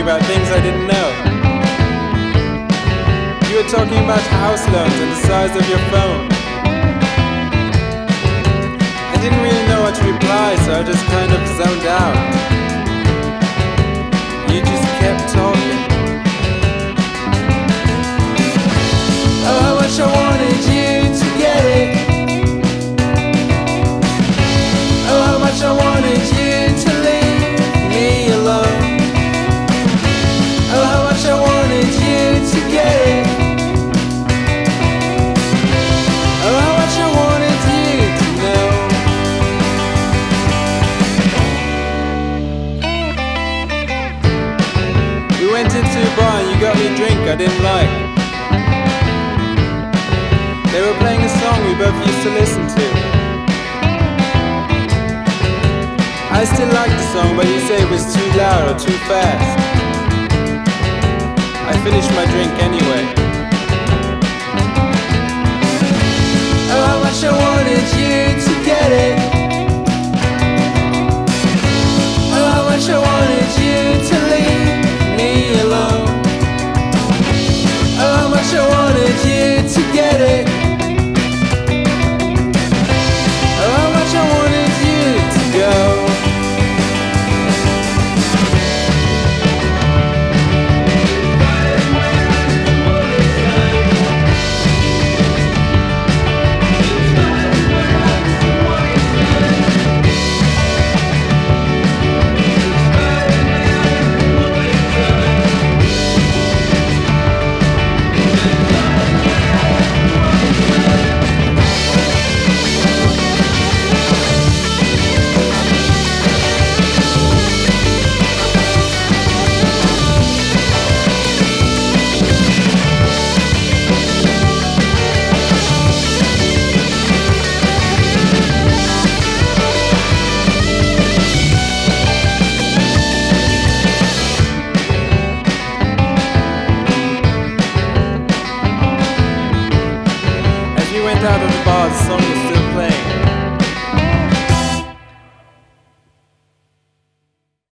about things I didn't know. You were talking about house loans and the size of your phone. I didn't really know what to reply, so I just kind of zoned out. You just kept talking. Oh, how much I wanted you to get it. Oh, how much I wanted you to leave me alone. Oh, how much I wanted you to get it. Oh, how much I wanted you to know. We went into a bar and you got me a drink I didn't like. They were playing a song we both used to listen to. I still liked the song, but you say it was too loud or too fast. I finished my drink anyway. Oh, how much I wanted you to get it.